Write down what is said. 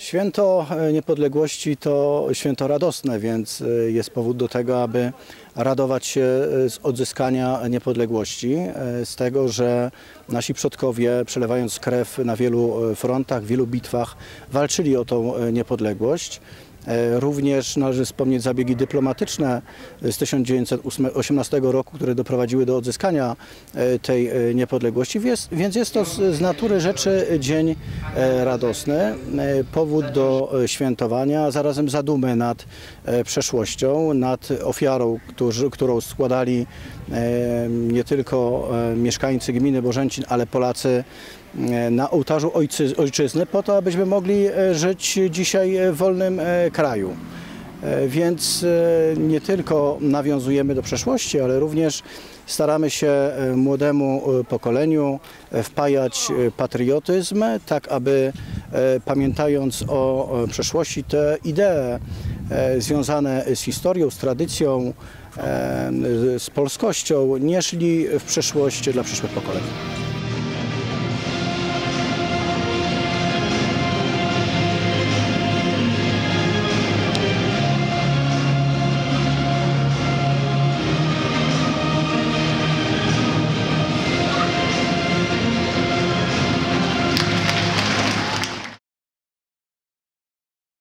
Święto Niepodległości to święto radosne, więc jest powód do tego, aby radować się z odzyskania niepodległości, z tego, że nasi przodkowie, przelewając krew na wielu frontach, w wielu bitwach, walczyli o tą niepodległość. Również należy wspomnieć zabiegi dyplomatyczne z 1918 roku, które doprowadziły do odzyskania tej niepodległości, więc jest to z natury rzeczy dzień radosny, powód do świętowania, a zarazem zadumy nad przeszłością, nad ofiarą, którą składali nie tylko mieszkańcy gminy Bożęcin, ale Polacy na ołtarzu ojczyzny, po to, abyśmy mogli żyć dzisiaj w wolnym kraju. Więc nie tylko nawiązujemy do przeszłości, ale również staramy się młodemu pokoleniu wpajać patriotyzm, tak aby pamiętając o przeszłości, te idee związane z historią, z tradycją, z polskością nie szli w przeszłość dla przyszłych pokoleń.